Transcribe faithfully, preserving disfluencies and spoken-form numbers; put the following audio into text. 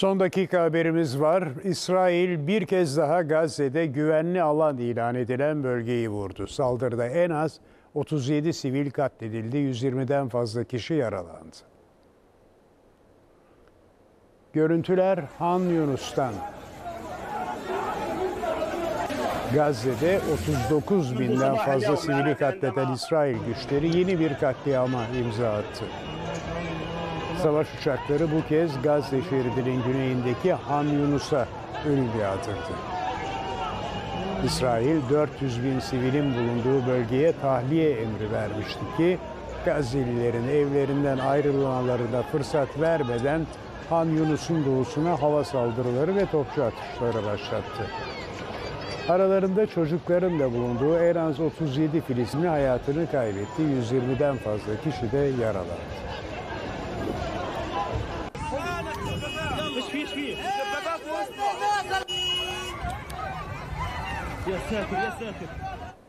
Son dakika haberimiz var. İsrail bir kez daha Gazze'de güvenli alan ilan edilen bölgeyi vurdu. Saldırıda en az otuz yedi sivil katledildi, yüz yirmiden fazla kişi yaralandı. Görüntüler Han Yunus'tan. Gazze'de otuz dokuz binden fazla sivili katleden İsrail güçleri yeni bir katliama imza attı. Savaş uçakları bu kez Gazze şeridinin güneyindeki Han Yunus'a ölüm yağdırdı. İsrail dört yüz bin sivilin bulunduğu bölgeye tahliye emri vermişti ki Gazze'lilerin evlerinden ayrılmalarına fırsat vermeden Han Yunus'un doğusuna hava saldırıları ve topçu atışları başlattı. Aralarında çocukların da bulunduğu en az otuz yedi Filistinli hayatını kaybetti. yüz yirmiden fazla kişi de yaralandı. يا ساتر يا ساتر